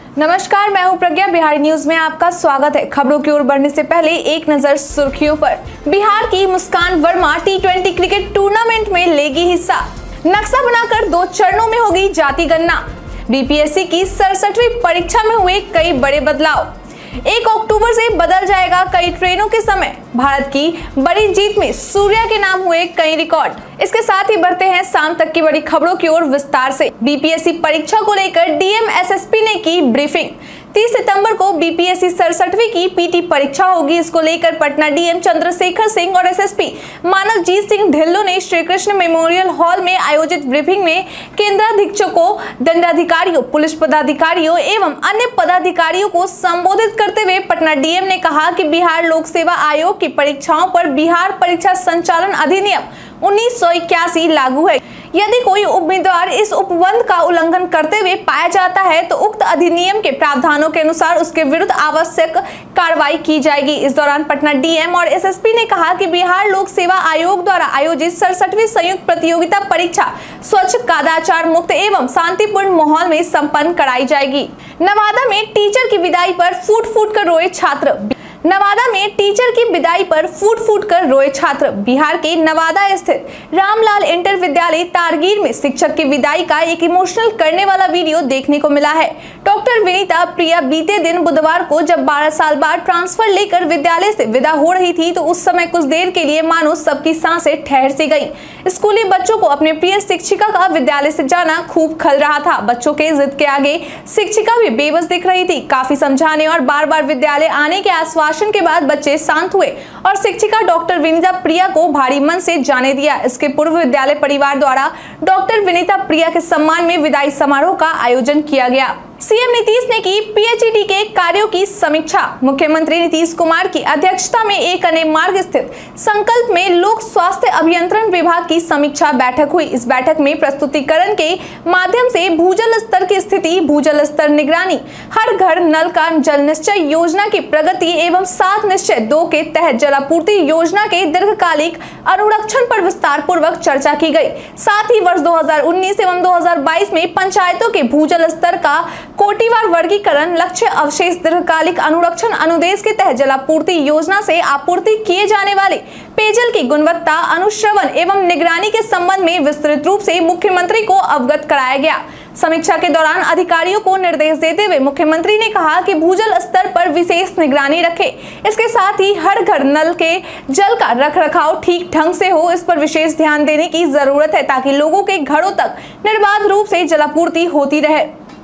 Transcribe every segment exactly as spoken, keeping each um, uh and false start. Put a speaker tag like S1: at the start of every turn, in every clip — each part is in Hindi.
S1: नमस्कार, मैं हूं प्रज्ञा। बिहार न्यूज में आपका स्वागत है। खबरों की ओर बढ़ने से पहले एक नजर सुर्खियों पर। बिहार की Muskan Verma T twenty cricket tournament में लेगी हिस्सा। नक्शा बनाकर दो चरणों में होगी जाति गणना। बीपीएससी की सड़सठवीं परीक्षा में हुए कई बड़े बदलाव। एक अक्टूबर से बदल जाएगा कई ट्रेनों के समय। भारत की बड़ी जीत में सूर्या के नाम हुए कई रिकॉर्ड। इसके साथ ही बढ़ते हैं शाम तक की बड़ी खबरों की ओर विस्तार से। बीपीएससी परीक्षा को लेकर डीएम एसएसपी ने की ब्रीफिंग। तीस सितंबर को बीपीएससी सड़सठवीं की पीटी परीक्षा होगी। इसको लेकर पटना डीएम चंद्रशेखर सिंह और एसएसपी मानवजीत सिंह ढिल्लों ने श्री कृष्ण मेमोरियल हॉल में आयोजित ब्रीफिंग में केंद्राधीक्षकों, दंडाधिकारियों, पुलिस पदाधिकारियों एवं अन्य पदाधिकारियों को संबोधित करते हुए पटना डीएम ने कहा कि बिहार लोक सेवा आयोग की परीक्षाओं पर बिहार परीक्षा संचालन अधिनियम उन्नीस सौ इक्यासी लागू है। यदि कोई उम्मीदवार इस उपबंध का उल्लंघन करते हुए पाया जाता है तो उक्त अधिनियम के प्रावधानों के अनुसार उसके विरुद्ध आवश्यक कार्रवाई की जाएगी। इस दौरान पटना डीएम और एसएसपी ने कहा कि बिहार लोक सेवा आयोग द्वारा आयोजित सड़सठवीं संयुक्त प्रतियोगिता परीक्षा स्वच्छ, कदाचार मुक्त एवं शांतिपूर्ण माहौल में संपन्न कराई जाएगी। नवादा में टीचर की विदाई पर फूट फूट कर रोए छात्र। नवादा में टीचर की विदाई पर फूट फूट कर रोए छात्र। बिहार के नवादा स्थित रामलाल इंटर विद्यालय तारगीर में शिक्षक की विदाई का एक इमोशनल करने वाला वीडियो देखने को मिला है। डॉक्टर विनीता प्रिया बीते दिन बुधवार को जब बारह साल बाद ट्रांसफर लेकर विद्यालय से विदा हो रही थी तो उस समय कुछ देर के लिए मानो सबकी सांसें ठहर सी गई। स्कूली बच्चों को अपने प्रिय शिक्षिका का विद्यालय से जाना खूब खल रहा था। बच्चों के जिद के आगे शिक्षिका भी बेबस दिख रही थी। काफी समझाने और बार बार विद्यालय आने के आश्वासन के बाद बच्चे शांत हुए और शिक्षिका डॉक्टर विनीता प्रिया को भारी मन से जाने दिया। इसके पूर्व विद्यालय परिवार द्वारा डॉक्टर विनीता प्रिया के सम्मान में विदाई समारोह का आयोजन किया गया। सीएम नीतीश ने की पीएचईडी के कार्यों की समीक्षा। मुख्यमंत्री नीतीश कुमार की अध्यक्षता में एक अने मार्ग स्थित संकल्प में लोक स्वास्थ्य अभियंत्रण विभाग की समीक्षा बैठक हुई। इस बैठक में प्रस्तुतिकरण के माध्यम से भूजल स्तर की स्थिति, भूजल स्तर निगरानी, हर घर नल का जल निश्चय योजना की प्रगति एवं सात निश्चय दो के तहत जलापूर्ति योजना के दीर्घकालिक अनुरक्षण पर विस्तार पूर्वक चर्चा की गई। साथ ही वर्ष दो हजार उन्नीस एवं दो हजार बाईस में पंचायतों के भूजल स्तर का कोटिवार वर्गीकरण, लक्ष्य, अवशेष, दीर्घकालिक अनुरक्षण अनुदेश के तहत जलापूर्ति योजना से आपूर्ति किए जाने वाले पेयजल की गुणवत्ता, अनुश्रवण एवं निगरानी के संबंध में विस्तृत रूप से मुख्यमंत्री को अवगत कराया गया। समीक्षा के दौरान अधिकारियों को निर्देश देते हुए मुख्यमंत्री ने कहा कि भूजल स्तर पर विशेष निगरानी रखें। इसके साथ ही हर घर नल के जल का रखरखाव ठीक ढंग से हो, इस पर विशेष ध्यान देने की जरूरत है ताकि लोगों के घरों तक निर्बाध रूप से जलापूर्ति होती रहे।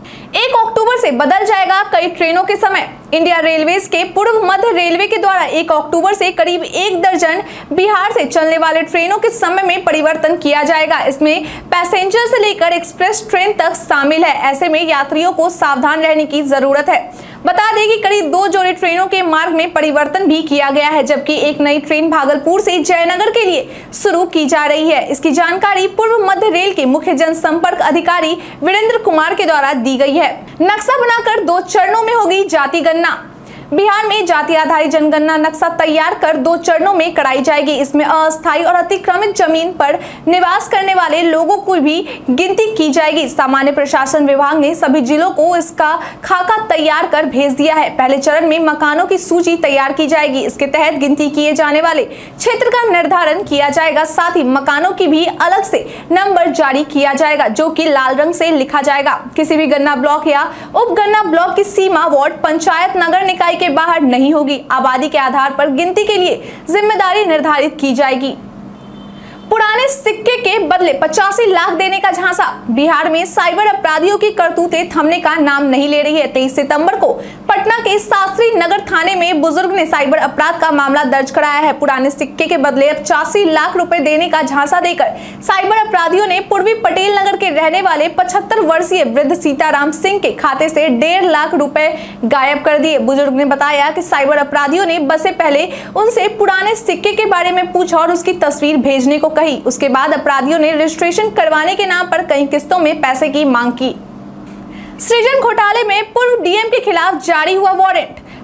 S1: एक अक्टूबर से बदल जाएगा कई ट्रेनों के समय। इंडिया रेलवेज के पूर्व मध्य रेलवे के द्वारा एक अक्टूबर से करीब एक दर्जन बिहार से चलने वाले ट्रेनों के समय में परिवर्तन किया जाएगा। इसमें पैसेंजर से लेकर एक्सप्रेस ट्रेन तक शामिल है। ऐसे में यात्रियों को सावधान रहने की जरूरत है। बता दें कि करीब दो जोड़ी ट्रेनों के मार्ग में परिवर्तन भी किया गया है, जबकि एक नई ट्रेन भागलपुर से जयनगर के लिए शुरू की जा रही है। इसकी जानकारी पूर्व मध्य रेल के मुख्य जनसंपर्क अधिकारी वीरेंद्र कुमार के द्वारा दी गई है। नक्शा बनाकर दो चरणों में होगी जाति गणना। बिहार में जाति आधारित जनगणना नक्शा तैयार कर दो चरणों में कराई जाएगी। इसमें अस्थायी और अतिक्रमित जमीन पर निवास करने वाले लोगों को भी गिनती की जाएगी। सामान्य प्रशासन विभाग ने सभी जिलों को इसका खाका तैयार कर भेज दिया है। पहले चरण में मकानों की सूची तैयार की जाएगी। इसके तहत गिनती किए जाने वाले क्षेत्र का निर्धारण किया जाएगा। साथ ही मकानों की भी अलग से नंबर जारी किया जाएगा जो कि लाल रंग से लिखा जाएगा। किसी भी गणना ब्लॉक या उप गणना ब्लॉक की सीमा वार्ड, पंचायत, नगर निकाय के बाहर नहीं होगी। आबादी के आधार पर गिनती के लिए जिम्मेदारी निर्धारित की जाएगी। पुराने सिक्के के बदले पचासी लाख देने का झांसा। बिहार में साइबर अपराधियों की करतूतें थमने का नाम नहीं ले रही है। तेईस सितंबर को पटना के शास्त्री नगर थाने में बुजुर्ग ने साइबर अपराध का मामला दर्ज कराया है। पुराने सिक्के के बदले पचासी लाख रुपए देने का झांसा देकर साइबर अपराधियों ने पूर्वी पटेल नगर के रहने वाले पचहत्तर वर्षीय वृद्ध सीताराम सिंह के खाते से डेढ़ लाख रुपए गायब कर दिए। बुजुर्ग ने बताया कि साइबर अपराधियों ने बसे पहले उनसे पुराने सिक्के के बारे में पूछा और उसकी तस्वीर भेजने को कही। उसके बाद अपराधियों ने रजिस्ट्रेशन करवाने के नाम पर कई किस्तों में पैसे की मांग की। सृजन घोटाले में पूर्व डीएम के खिलाफ जारी हुआ वारंट।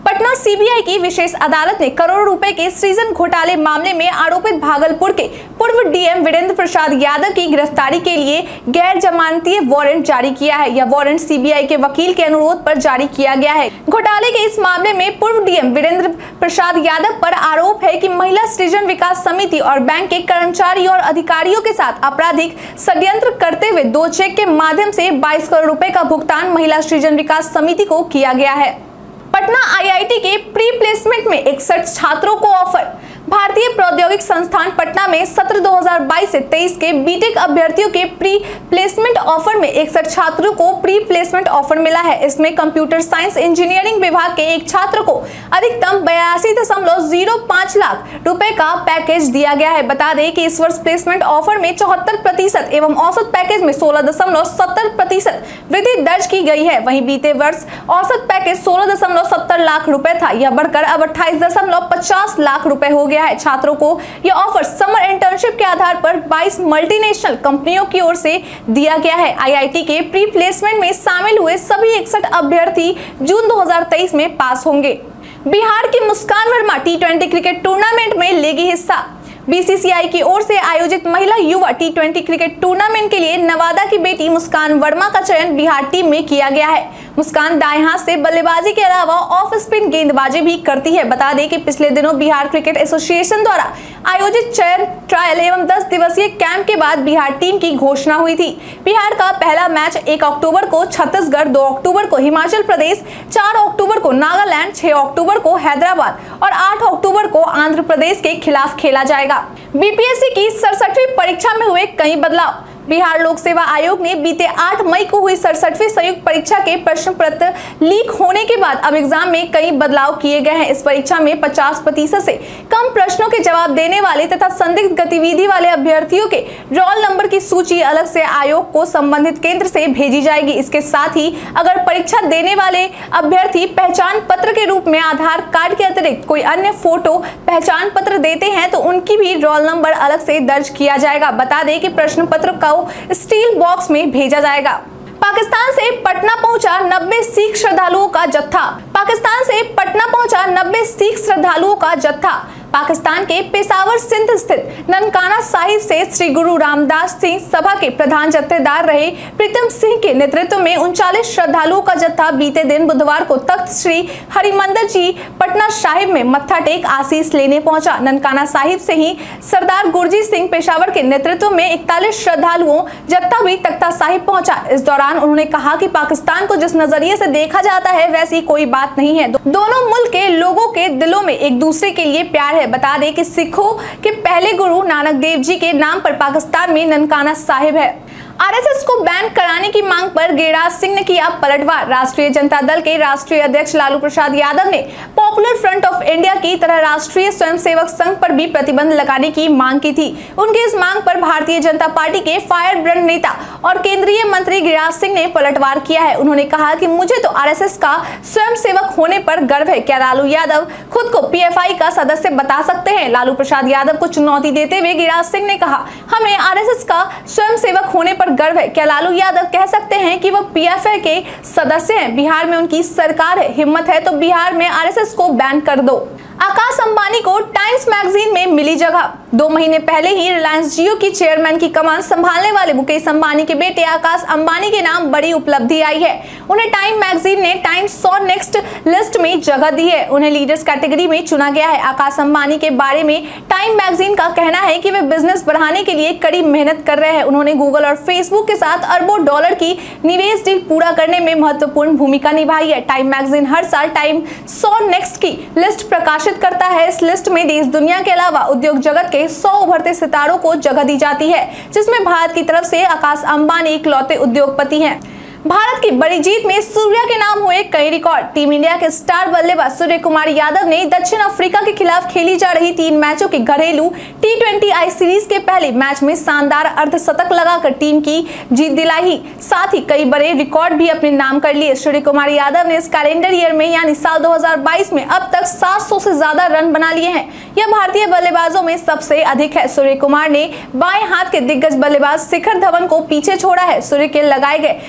S1: पटना सीबीआई की विशेष अदालत ने करोड़ों रुपए के सृजन घोटाले मामले में आरोपित भागलपुर के पूर्व डीएम वीरेंद्र प्रसाद यादव की गिरफ्तारी के लिए गैर जमानती वारंट जारी किया है। यह वारंट सीबीआई के वकील के अनुरोध पर जारी किया गया है। घोटाले के इस मामले में पूर्व डीएम वीरेंद्र प्रसाद यादव पर आरोप है कि महिला सृजन विकास समिति और बैंक के कर्मचारी और अधिकारियों के साथ आपराधिक षड्यंत्र करते हुए दो चेक के माध्यम से बाईस करोड़ रुपए का भुगतान महिला सृजन विकास समिति को किया गया है। पटना आईआईटी के प्री प्लेसमेंट में इकसठ छात्रों को ऑफर। भारतीय प्रौद्योगिक संस्थान पटना में सत्र दो हज़ार बाईस से तेईस के बीटेक अभ्यर्थियों के प्री प्लेसमेंट ऑफर में इकसठ छात्रों को प्री प्लेसमेंट ऑफर मिला है। इसमें कंप्यूटर साइंस इंजीनियरिंग विभाग के एक छात्र को अधिकतम बयासी दशमलव जीरो पाँच लाख रुपए का पैकेज दिया गया है। बता दें कि इस वर्ष प्लेसमेंट ऑफर में चौहत्तर प्रतिशत एवं औसत पैकेज में सोलह दशमलव सत्तर प्रतिशत वृद्धि दर्ज की गई है। वहीं बीते वर्ष औसत पैकेज सोलह दशमलव सत्तर लाख रुपए था। यह बढ़कर अब अट्ठाईस दशमलव पचास लाख रुपए हो गया है। छात्रों को यह ऑफर समर इंटर्नशिप के आधार पर बाईस मल्टीनेशनल कंपनियों की ओर से दिया गया है। आईआईटी के प्री प्लेसमेंट में शामिल हुए सभी इकसठ अभ्यर्थी जून दो हज़ार तेईस में पास होंगे। बिहार की Muskan Verma T twenty cricket tournament में लेगी हिस्सा। बीसीसीआई की ओर से आयोजित महिला युवा टी ट्वेंटी क्रिकेट टूर्नामेंट के लिए नवादा की बेटी मुस्कान वर्मा का चयन बिहार टीम में किया गया है। मुस्कान दाएं हाथ से बल्लेबाजी के अलावा ऑफ स्पिन गेंदबाजी भी करती है। बता दें कि पिछले दिनों बिहार क्रिकेट एसोसिएशन द्वारा आयोजित चयन ट्रायल एवं दस दिवसीय कैंप के बाद बिहार टीम की घोषणा हुई थी। बिहार का पहला मैच एक अक्टूबर को छत्तीसगढ़, दो अक्टूबर को हिमाचल प्रदेश, चार अक्टूबर को नागालैंड, छह अक्टूबर को हैदराबाद और आठ अक्टूबर को आंध्र प्रदेश के खिलाफ खेला जाएगा। बीपीएससी की सड़सठवीं परीक्षा में हुए कई बदलाव। बिहार लोक सेवा आयोग ने बीते आठ मई को हुई सड़सठवीं संयुक्त परीक्षा के प्रश्न पत्र लीक होने के बाद अब एग्जाम में कई बदलाव किए गए हैं। इस परीक्षा में पचास प्रतिशत से कम प्रश्नों के जवाब देने वाले तथा संदिग्ध गतिविधि वाले अभ्यर्थियों के रोल नंबर की सूची अलग से आयोग को संबंधित केंद्र से भेजी जाएगी। इसके साथ ही अगर परीक्षा देने वाले अभ्यर्थी पहचान पत्र के रूप में आधार कार्ड के अतिरिक्त कोई अन्य फोटो पहचान पत्र देते हैं तो उनकी भी रोल नंबर अलग से दर्ज किया जाएगा। बता दें कि प्रश्न पत्र का स्टील बॉक्स में भेजा जाएगा। पाकिस्तान से पटना पहुंचा नब्बे सिख श्रद्धालुओं का जत्था। पाकिस्तान से पटना पहुंचा नब्बे सिख श्रद्धालुओं का जत्था। पाकिस्तान के पेशावर सिंध स्थित ननकाना साहिब से श्री गुरु रामदास सिंह सभा के प्रधान जत्थेदार रहे प्रीतम सिंह के नेतृत्व में उनचालीस श्रद्धालुओं का जत्था बीते दिन बुधवार को तख्त श्री हरिमंदिर जी पटना साहिब में मत्था टेक आशीष लेने पहुंचा। ननकाना साहिब से ही सरदार गुरजीत सिंह पेशावर के नेतृत्व में इकतालीस श्रद्धालुओं जत्था भी तख्ता साहिब पहुंचा। इस दौरान उन्होंने कहा कि पाकिस्तान को जिस नजरिए से देखा जाता है वैसी कोई बात नहीं है। दोनों मुल्क के लोगों के दिलों में एक दूसरे के लिए प्यार है। बता दें कि सिखों के पहले गुरु नानक देव जी के नाम पर पाकिस्तान में ननकाना साहिब है। आरएसएस को बैन कराने की मांग पर गिरिराज सिंह ने किया पलटवार। राष्ट्रीय जनता दल के राष्ट्रीय अध्यक्ष लालू प्रसाद यादव ने पॉपुलर फ्रंट ऑफ इंडिया की तरह राष्ट्रीय स्वयंसेवक संघ पर भी प्रतिबंध लगाने की मांग की थी। उनकी इस मांग पर भारतीय जनता पार्टी के फायर ब्रांड नेता और केंद्रीय मंत्री गिरिराज सिंह ने पलटवार किया है। उन्होंने कहा कि मुझे तो आरएसएस का स्वयंसेवक होने पर गर्व है। क्या लालू यादव खुद को पीएफआई का सदस्य बता सकते हैं? लालू प्रसाद यादव को चुनौती देते हुए गिरिराज सिंह ने कहा, हमें आरएसएस का स्वयंसेवक होने पर गर्व है। क्या लालू यादव कह सकते हैं कि वह पीएफआई के सदस्य हैं? बिहार में उनकी सरकार है, हिम्मत है तो बिहार में आरएसएस को बैन कर दो। आकाश अंबानी को टाइम्स मैगजीन में मिली जगह। दो महीने पहले ही रिलायंस जियो की चेयरमैन की कमान संभालने वाले मुकेश अंबानी के बेटे आकाश अंबानी के नाम बड़ी उपलब्धि आई है। उन्हें टाइम मैगजीन ने टाइम्स सौ नेक्स्ट लिस्ट में जगह दी है। उन्हें लीडर्स कैटेगरी में चुना गया है। आकाश अंबानी के बारे में टाइम मैगजीन का कहना है कि वे बिजनेस बढ़ाने के लिए कड़ी मेहनत कर रहे हैं। उन्होंने गूगल और फेसबुक के साथ अरबों डॉलर की निवेश डील पूरा करने में महत्वपूर्ण भूमिका निभाई है। टाइम मैगजीन हर साल टाइम सौ नेक्स्ट की लिस्ट प्रकाशित करता है। इस लिस्ट में देश दुनिया के अलावा उद्योग जगत के सौ उभरते सितारों को जगह दी जाती है, जिसमें भारत की तरफ से आकाश अंबानी इकलौते उद्योगपति हैं। भारत की बड़ी जीत में सूर्या के नाम हुए कई रिकॉर्ड। टीम इंडिया के स्टार बल्लेबाज सूर्य कुमार यादव ने दक्षिण अफ्रीका के खिलाफ खेली जा रही तीन मैचों की घरेलू टी ट्वेंटी आई सीरीज के पहले मैच में शानदार अर्धशतक लगाकर टीम की जीत दिलाई। साथ ही कई बड़े रिकॉर्ड भी अपने नाम कर लिए। सूर्य कुमार यादव ने इस कैलेंडर ईयर में यानी साल दो हज़ार बाईस में अब तक सात सौ से ज्यादा रन बना लिए हैं। यह भारतीय बल्लेबाजों में सबसे अधिक है। सूर्य कुमार ने बाएं हाथ के दिग्गज बल्लेबाज शिखर धवन को पीछे छोड़ा है। सूर्य के लगाए गए सूर्य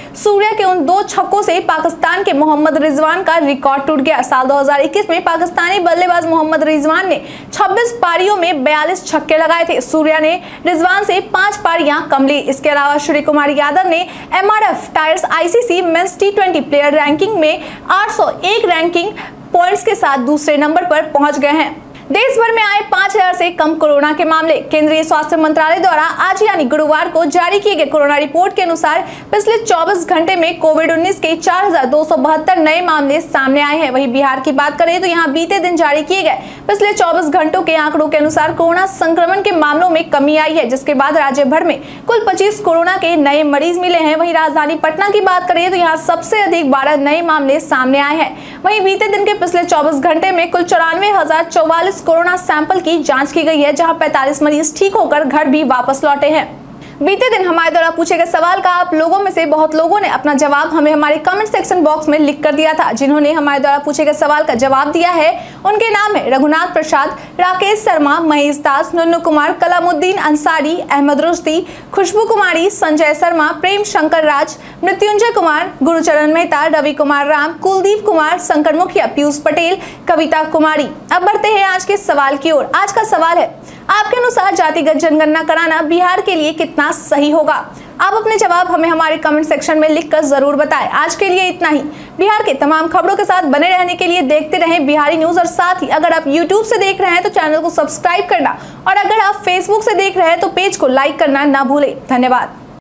S1: सूर्या के उन दो छक्कों से पाकिस्तान के मोहम्मद रिजवान का रिकॉर्ड टूट गया। साल दो हज़ार इक्कीस में पाकिस्तानी बल्लेबाज मोहम्मद रिजवान ने छब्बीस पारियों में बयालीस छक्के लगाए थे। सूर्या ने रिजवान से पांच पारियां कम ली। इसके अलावा सूर्य कुमार यादव ने M R F tyres ICC men's T twenty player ranking में आठ सौ एक रैंकिंग पॉइंट्स के साथ दूसरे नंबर पर पहुंच गए हैं। देश भर में आए पाँच हज़ार से कम कोरोना के मामले। केंद्रीय स्वास्थ्य मंत्रालय द्वारा आज यानी गुरुवार को जारी किए गए कोरोना रिपोर्ट के अनुसार पिछले चौबीस घंटे में कोविड उन्नीस के चार हज़ार दो सौ बहत्तर नए मामले सामने आए हैं। वहीं बिहार की बात करें तो यहां बीते दिन जारी किए गए पिछले चौबीस घंटों के आंकड़ों के अनुसार कोरोना संक्रमण के मामलों में कमी आई है, जिसके बाद राज्य भर में कुल पच्चीस कोरोना के नए मरीज मिले हैं। वहीं राजधानी पटना की बात करें तो यहाँ सबसे अधिक बारह नए मामले सामने आए हैं। वहीं बीते दिन के पिछले चौबीस घंटे में कुल चौरानवे हजार चौवालीस कोरोना सैंपल की जांच की गई है, जहां पैंतालीस मरीज ठीक होकर घर भी वापस लौटे हैं। बीते दिन हमारे द्वारा पूछे गए सवाल का आप लोगों में से बहुत लोगों ने अपना जवाब हमें हमारे कमेंट सेक्शन बॉक्स में लिख कर दिया था। जिन्होंने हमारे द्वारा पूछे गए सवाल का जवाब दिया है उनके नाम है रघुनाथ प्रसाद, राकेश शर्मा, महेश दास, नुन्नू कुमार, कलामुद्दीन अंसारी, अहमद रुश्दी, खुशबू कुमारी, संजय शर्मा, प्रेम शंकर राज, मृत्युंजय कुमार, गुरुचरण मेहता, रवि कुमार राम, कुलदीप कुमार, शंकर मुखिया, पीयूष पटेल, कविता कुमारी। अब बढ़ते हैं आज के सवाल की ओर। आज का सवाल है, आपके अनुसार जातिगत जनगणना कराना बिहार के लिए कितना सही होगा? आप अपने जवाब हमें हमारे कमेंट सेक्शन में लिखकर जरूर बताएं। आज के लिए इतना ही। बिहार के तमाम खबरों के साथ बने रहने के लिए देखते रहें बिहारी न्यूज। और साथ ही अगर आप यूट्यूब से देख रहे हैं तो चैनल को सब्सक्राइब करना, और अगर आप फेसबुक से देख रहे हैं तो पेज को लाइक करना ना भूलें। धन्यवाद।